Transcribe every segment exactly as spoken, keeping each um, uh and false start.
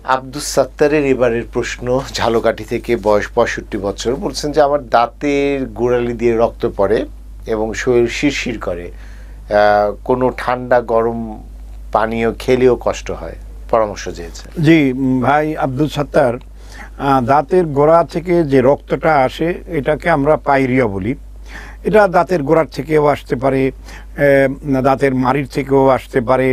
আব্দুস সাত্তারের এবারের প্রশ্ন ঝালকাঠি থেকে, বয়স পঁয়ষট্টি বছর। বলছেন যে আমার দাঁতের গোড়ালি দিয়ে রক্ত পড়ে এবং শরীর শিরশির করে, কোনো ঠান্ডা গরম পানীয় খেলেও কষ্ট হয়, পরামর্শ চেয়েছে। জি ভাই আব্দুস সাত্তার, দাঁতের গোড়া থেকে যে রক্তটা আসে এটাকে আমরা পাইরিয়া বলি। এটা দাঁতের গোড়ার থেকেও আসতে পারে, দাঁতের মাড়ির থেকেও আসতে পারে,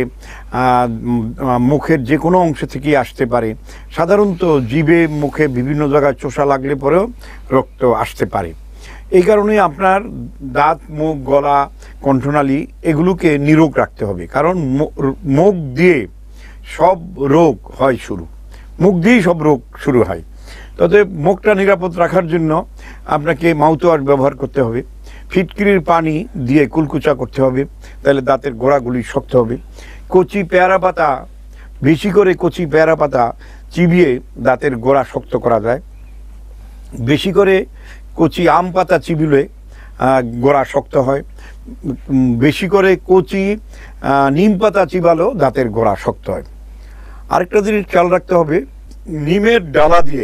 মুখের যে কোনো অংশ থেকেই আসতে পারে। সাধারণত জিভে মুখে বিভিন্ন জায়গায় চোষা লাগলে পরেও রক্ত আসতে পারে। এই কারণে আপনার দাঁত মুখ গলা কণ্ঠনালী এগুলোকে নিরোগ রাখতে হবে, কারণ মুখ দিয়ে সব রোগ হয় শুরু, মুখ দিয়েই সব রোগ শুরু হয়। তবে মুখটা নিরাপদ রাখার জন্য আপনাকে মাউথওয়াশ ব্যবহার করতে হবে, ফিটকিরির পানি দিয়ে কুলকুচা করতে হবে, তাহলে দাঁতের গোড়াগুলি শক্ত হবে। কচি পেয়ারা পাতা, বেশি করে কচি পেয়ারা পাতা চিবিয়ে দাঁতের গোড়া শক্ত করা যায়। বেশি করে কচি আম পাতা চিবিলে গোড়া শক্ত হয়। বেশি করে কচি নিম পাতা চিবালেও দাঁতের গোড়া শক্ত হয়। আরেকটা জিনিস খেয়াল রাখতে হবে, নিমের ডালা দিয়ে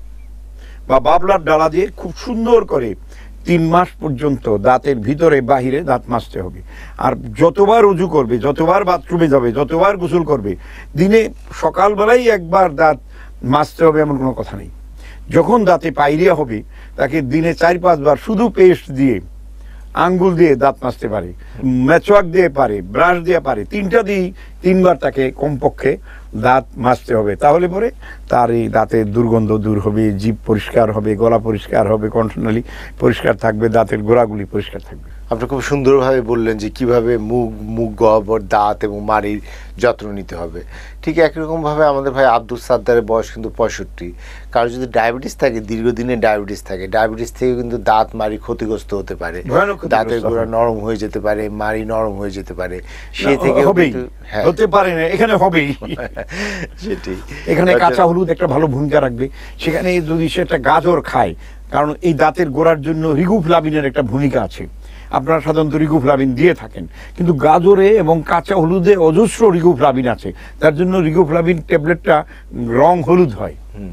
বা বাবলার ডালা দিয়ে খুব সুন্দর করে তিন মাস পর্যন্ত দাঁতের ভিতরে বাহিরে দাঁত মাজতে হবে। আর যতবার উজু করবে, যতবার বাথরুমে যাবে, যতবার গোসল করবে, দিনে সকালবেলাই একবার দাঁত মাজতে হবে এমন কোনো কথা নেই। যখন দাঁতে পাইরিয়া হবে তাকে দিনে চার পাঁচবার শুধু পেস্ট দিয়ে, আঙ্গুল দিয়ে দাঁত মাজতে পারে, মেচোয়াক দিয়ে পারে, ব্রাশ দিয়ে পারে, তিনটা দিয়ে তিনবার তাকে কমপক্ষে দাঁত মাজতে হবে। তাহলে পরে তার এই দাঁতের দুর্গন্ধ দূর হবে, জিভ পরিষ্কার হবে, গলা পরিষ্কার হবে, কণ্ঠনালী পরিষ্কার থাকবে, দাঁতের গোড়াগুলি পরিষ্কার থাকবে। আপনি খুব সুন্দরভাবে বললেন যে কিভাবে মুখ মুখ গহ্বর দাঁত এবং মাড়ির যত্ন নিতে হবে। ঠিক একই রকমভাবে আমাদের ভাই আব্দুস সাত্তারের বয়স কিন্তু পঁয়ষট্টি। কারো যদি ডায়াবেটিস থাকে, দীর্ঘদিনের ডায়াবেটিস থাকে, ডায়াবেটিস থেকে কিন্তু দাঁত মাড়ি ক্ষতিগ্রস্ত হতে পারে, দাঁতের গোড়া নরম হয়ে যেতে পারে, মাড়ি নরম হয়ে যেতে পারে। সেই থেকে হতে পারে না, এখানে হবেই সেটি। এখানে কাঁচা হলুদ একটা ভালো ভূমিকা রাখবে। সেখানে যদি সে একটা গাজর খায়, কারণ এই দাঁতের গোড়ার জন্য রিগুফ্লাভিনের একটা ভূমিকা আছে। আপনারা সাধারণত রিগুফ্লাভিন দিয়ে থাকেন, কিন্তু গাজরে এবং কাঁচা হলুদে অজস্র রিগুফ্লাভিন আছে, তার জন্য রিগুফ্লাভিন ট্যাবলেটটা রং হলুদ হয়।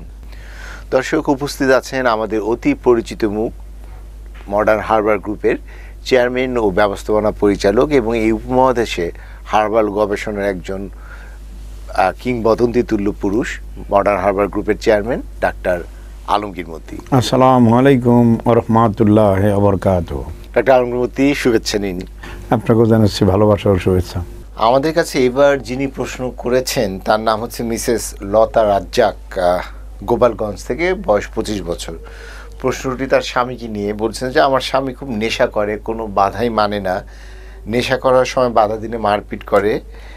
দর্শক উপস্থিত আছেন আমাদের অতি পরিচিত মুখ, মডার্ন হার্বাল গ্রুপের চেয়ারম্যান ও ব্যবস্থাপনা পরিচালক এবং এই উপমহাদেশে হার্বাল গবেষণার একজন কিংবদন্তি তুল্য পুরুষ, মডার্ন হার্বাল গ্রুপের চেয়ারম্যান ডাক্তার আলমগীর মতি। আসসালামু আলাইকুম ওয়া রাহমাতুল্লাহি ওয়া বারাকাতুহু। ডাক্তার আলমগীর মতি, শুভেচ্ছা নিন। আপনাকেও জানাচ্ছি ভালোবাসা ও শুভেচ্ছা। আমাদের কাছে এবার যিনি প্রশ্ন করেছেন তার নাম হচ্ছে মিসেস লতা রাজ্জাক, গোপালগঞ্জ থেকে, বয়স পঁচিশ বছর। প্রশ্নটি তার স্বামীকে নিয়ে। বলছেন যে আমার স্বামী খুব নেশা করে, কোনো বাধাই মানে না, নেশা করার সময় বাধা দিলে মারপিট করে,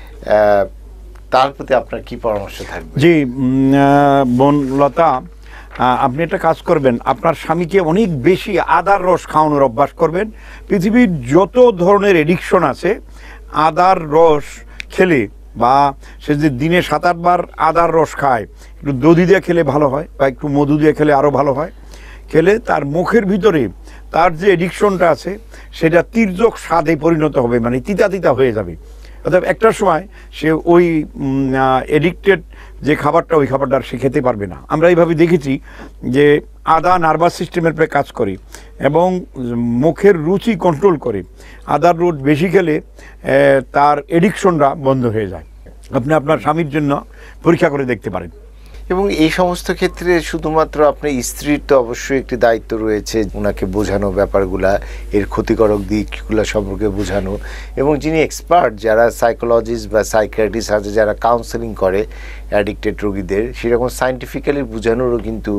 তার প্রতি আপনার কি পরামর্শ থাকবে? জি বোন লতা, আপনি একটা কাজ করবেন, আপনার স্বামীকে অনেক বেশি আদার রস খাওয়ানোর অভ্যাস করবেন। পৃথিবীর যত ধরনের এডিকশন আছে, আদার রস খেলে বা সে যে দিনে সাত আটবার আদার রস খায়, একটু দধি দিয়ে খেলে ভালো হয় বা একটু মধু দিয়ে খেলে আরও ভালো হয়। খেলে তার মুখের ভিতরে তার যে এডিকশনটা আছে সেটা তির্যক স্বাদে পরিণত হবে, মানে তিতা তিতা হয়ে যাবে। অর্থাৎ একটার সময় সে ওই এডিক্টেড যে খাবারটা, ওই খাবারটা সে খেতে পারবে না। আমরা এইভাবে দেখেছি যে আদা নার্ভাস সিস্টেমের উপরে কাজ করে এবং মুখের রুচি কন্ট্রোল করে। আদার রোদ বেশি খেলে তার এডিকশনটা বন্ধ হয়ে যায়। আপনি আপনার স্বামীর জন্য পরীক্ষা করে দেখতে পারেন। এবং এই সমস্ত ক্ষেত্রে শুধুমাত্র আপনার স্ত্রীর তো অবশ্যই একটি দায়িত্ব রয়েছে, ওনাকে বোঝানো ব্যাপারগুলা, এর ক্ষতিকারক দিকগুলো সম্পর্কে বোঝানো, এবং যিনি এক্সপার্ট, যারা সাইকোলজিস্ট বা সাইকিয়াট্রিস্ট আছে, যারা কাউন্সেলিং করে অ্যাডিক্টেড রোগীদের, সেরকম সায়েন্টিফিক্যালি বোঝানোরও কিন্তু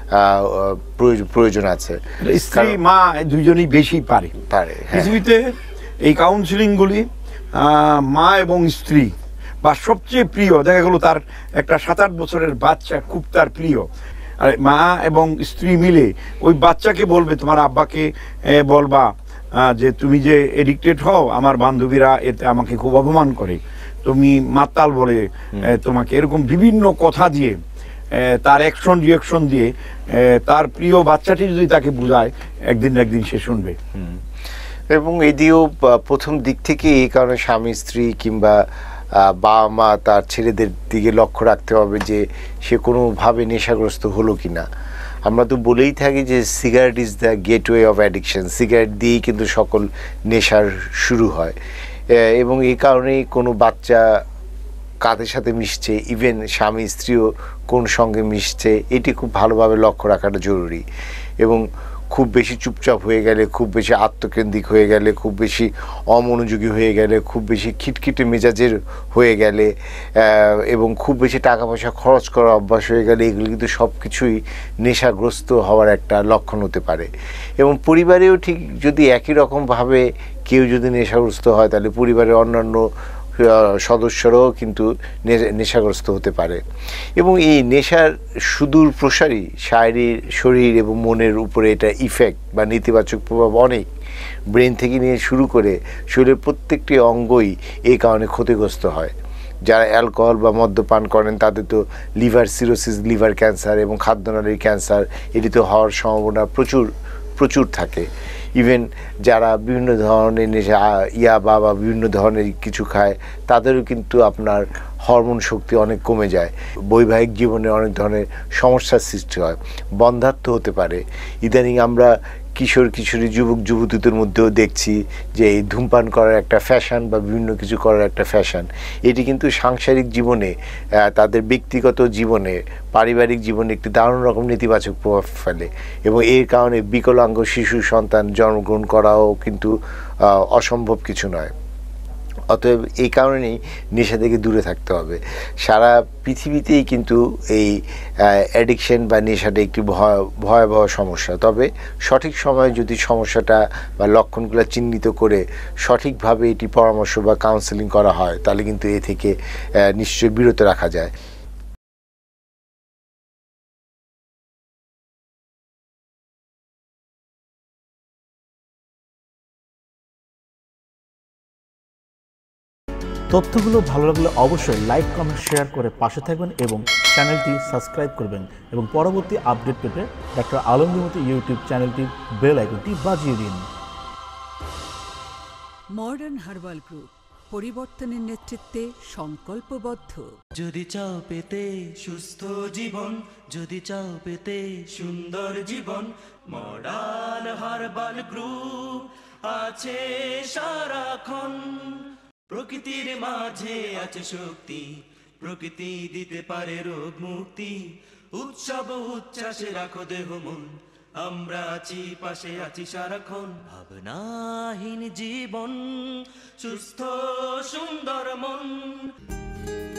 প্রয়োজন আছে। স্ত্রী মা দুজনেই বেশি পারে পারে পৃথিবীতে এই কাউন্সেলিংগুলি। মা এবং স্ত্রী বা সবচেয়ে প্রিয়, দেখা গেল তার একটা সাত আট বছরের বাচ্চা খুব তার প্রিয়, আর মা এবং স্ত্রী মিলে ওই বাচ্চাকে বলবে, তোমার আব্বাকে বলবা যে তুমি যে এডিক্টেড হও, আমার বান্ধবীরা এতে আমাকে খুব অপমান করে, তুমি মাতাল বলে, তোমাকে এরকম বিভিন্ন কথা দিয়ে, তার অ্যাকশন রিয়াকশন দিয়ে তার প্রিয় বাচ্চাটি যদি তাকে বোঝায়, একদিন না একদিন সে শুনবে। এবং এদিকেও প্রথম দিক থেকে এই কারণে স্বামী স্ত্রী কিংবা বাবা মা তার ছেলেদের দিকে লক্ষ্য রাখতে হবে যে সে কোনোভাবে নেশাগ্রস্ত হলো কি না। আমরা তো বলেই থাকি যে cigarette is the gateway of addiction, cigarette দিয়েই কিন্তু সকল নেশার শুরু হয়। এবং এই কারণেই কোনো বাচ্চা কাদের সাথে মিশছে, ইভেন স্বামী স্ত্রীও কোন সঙ্গে মিশছে, এটি খুব ভালোভাবে লক্ষ্য রাখাটা জরুরি। এবং খুব বেশি চুপচাপ হয়ে গেলে, খুব বেশি আত্মকেন্দ্রিক হয়ে গেলে, খুব বেশি অমনোযোগী হয়ে গেলে, খুব বেশি খিটখিটে মেজাজের হয়ে গেলে এবং খুব বেশি টাকা পয়সা খরচ করার অভ্যাস হয়ে গেলে, এগুলো কিন্তু সব কিছুই নেশাগ্রস্ত হওয়ার একটা লক্ষণ হতে পারে। এবং পরিবারেও ঠিক যদি একই রকমভাবে কেউ যদি নেশাগ্রস্ত হয়, তাহলে পরিবারের অন্যান্য সদস্যরাও কিন্তু নেশাগ্রস্ত হতে পারে। এবং এই নেশার সুদূর প্রসারী শারীরিক শরীর এবং মনের উপরে এটা ইফেক্ট বা নেতিবাচক প্রভাব অনেক, ব্রেন থেকে নিয়ে শুরু করে শরীরের প্রত্যেকটি অঙ্গই এই কারণে ক্ষতিগ্রস্ত হয়। যারা অ্যালকোহল বা মদ্যপান করেন তাদের তো লিভার সিরোসিস, লিভার ক্যান্সার এবং খাদ্যনালীর ক্যান্সার এটি তো হওয়ার সম্ভাবনা প্রচুর প্রচুর থাকে। ইভেন যারা বিভিন্ন ধরনের নেশা ইয়াবা বা বিভিন্ন ধরনের কিছু খায়, তাদেরও কিন্তু আপনার হরমোন শক্তি অনেক কমে যায়, বৈবাহিক জীবনে অনেক ধরনের সমস্যার সৃষ্টি হয়, বন্ধ্যাত্ব হতে পারে। ইদানিং আমরা কিশোর কিশোরী যুবক যুবতীদের মধ্যেও দেখছি যে এই ধূমপান করার একটা ফ্যাশন বা বিভিন্ন কিছু করার একটা ফ্যাশন, এটি কিন্তু সাংসারিক জীবনে, তাদের ব্যক্তিগত জীবনে, পারিবারিক জীবনে একটি দারুণ রকম নেতিবাচক প্রভাব ফেলে। এবং এর কারণে বিকলাঙ্গ শিশু সন্তান জন্মগ্রহণ করাও কিন্তু অসম্ভব কিছু নয়। অতএব এই কারণেই নেশা থেকে দূরে থাকতে হবে। সারা পৃথিবীতেই কিন্তু এই অ্যাডিকশন বা নেশাটা একটি ভয়াবহ সমস্যা। তবে সঠিক সময়ে যদি সমস্যাটা বা লক্ষণগুলো চিহ্নিত করে সঠিকভাবে এটি পরামর্শ বা কাউন্সেলিং করা হয়, তাহলে কিন্তু এ থেকে নিশ্চয়ই বিরত রাখা যায়। তথ্যগুলো ভালো লাগলে অবশ্যই লাইক, কমেন্ট, শেয়ার করে পাশে থাকবেন এবং চ্যানেলটি সাবস্ক্রাইব করবেন। এবং পরবর্তী আপডেট পেতে ডক্টর আলমগীর মতো ইউটিউব চ্যানেলটির বেল আইকনটি বাজিয়ে দিন। মডার্ন হার্বাল গ্রুপ পরিবর্তনের নেতৃত্বে সংকল্পবদ্ধ। যদি চাও পেতে সুস্থ জীবন, যদি চাও পেতে সুন্দর জীবন, মডার্ন হার্বাল গ্রুপ আছে সারাক্ষণ। প্রকৃতির মাঝে আছে শক্তি, প্রকৃতি দিতে পারে রোগ মুক্তি। উৎসব উচ্ছ্বাসে রাখো দেহ মন, আমরা আছি পাশে আছি সারাক্ষণ। ভাবনাহীন জীবন, সুস্থ সুন্দর মন।